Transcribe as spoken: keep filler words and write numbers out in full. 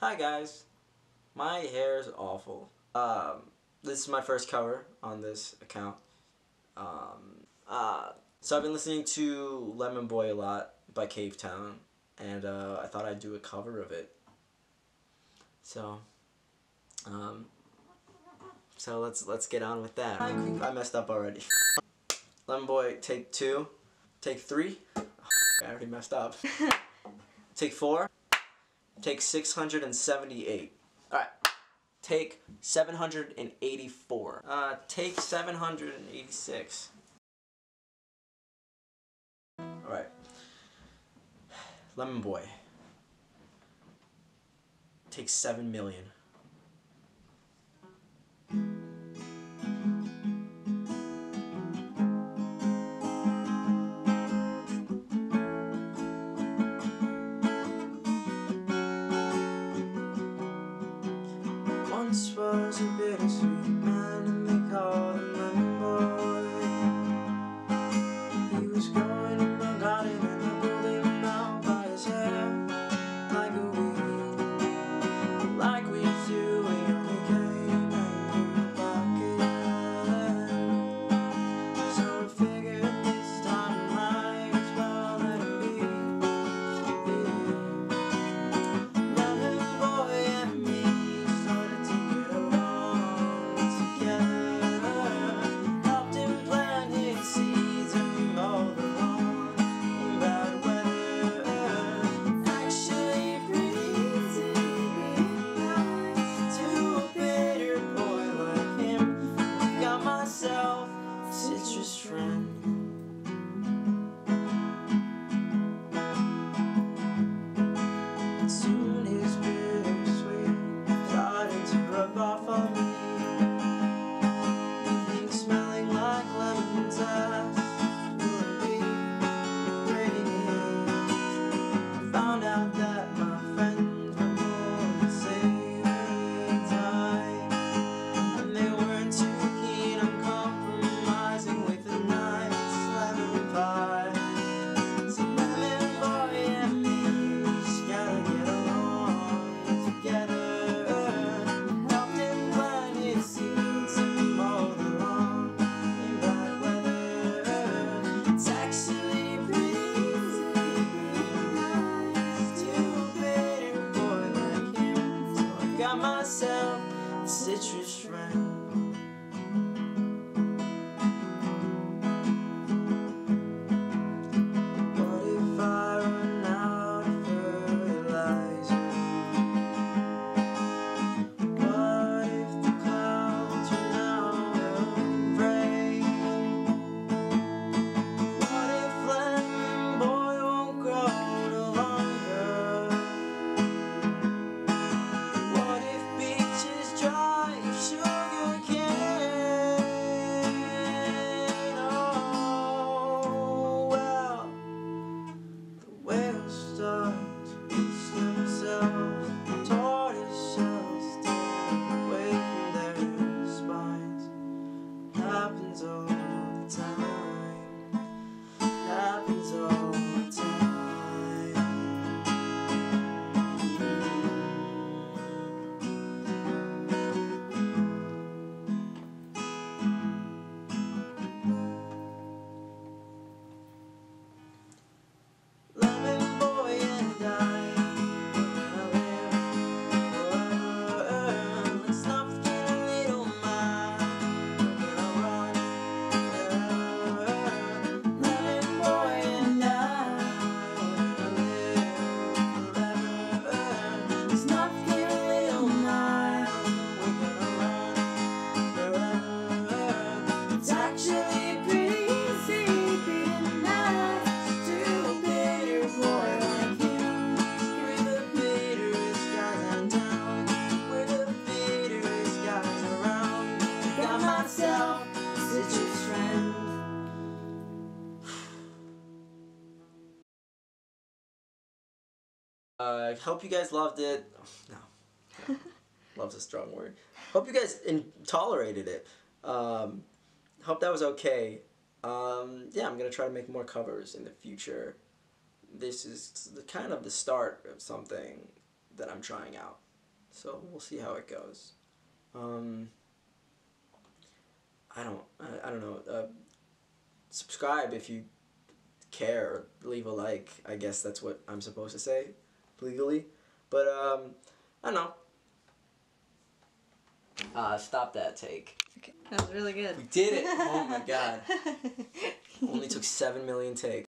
Hi guys, my hair is awful. Um, this is my first cover on this account. Um, uh, so I've been listening to Lemon Boy a lot by Cavetown, and uh, I thought I'd do a cover of it. So, um, so let's let's get on with that. I messed up already. Lemon Boy, take two, take three. Oh, I already messed up. Take four. Take six hundred seventy-eight. Alright. Take seven hundred eighty-four. Uh, take seven hundred eighty-six. Alright. Lemon Boy. Take seven million. Once was a bittersweet man, and they called him Lemon Boy. He was going in my garden, and I pulled him out by his hair, like a weed, like we do when you're the game and in the pocket. So I figured this time I might as well let him be. Lemon Boy and me started to get along together. Helped him plant his seeds and we mowed the lawn in bad weather. Actually pretty nice to a bitter boy like him. Got myself a citrus friend. Soon his bittersweet started to rub off on me. Things smelling like lemon zest would be radiant. I found out that my friends were more than savory type, and they weren't too keen on compromising with a nice lemon pie. So Lemon Boy and me, we just gotta get along together. Helped him plant his seeds and mow the lawn in bad weather. It's actually pretty nice to a bitter boy like him. So I got myself a citrus friend. What if I run out of fertilizer? What if the clouds run out of rain? What if Lemon Boy won't grow no longer? What if beaches dry of sugar cane? Oh, well, the whales start to piece themselves, the tortoise shells stay away from their spines. Happens all the time. Happens all the time. Lemon Boy and I, we're gonna live forever. Let's not forget a little mile. We're gonna run forever. Lemon Boy and I, we're gonna live forever. Let's not forget a little mile. We're gonna run forever. It's actually pretty easy being nice to a bitter boy like him. We're the bitterest guys in town. We're the bitterest guys around. Got myself a citrus friend. I uh, hope you guys loved it. No. Love's a strong word. Hope you guys in tolerated it. Um, hope that was okay. Um, yeah, I'm gonna try to make more covers in the future. This is the, kind of the start of something that I'm trying out. So we'll see how it goes. Um, I don't, I, I don't know. Uh, subscribe if you care. Leave a like. I guess that's what I'm supposed to say legally. But um, I don't know. Uh, stop that take. Okay, that was really good. We did it! Oh my god. Only took seven million takes.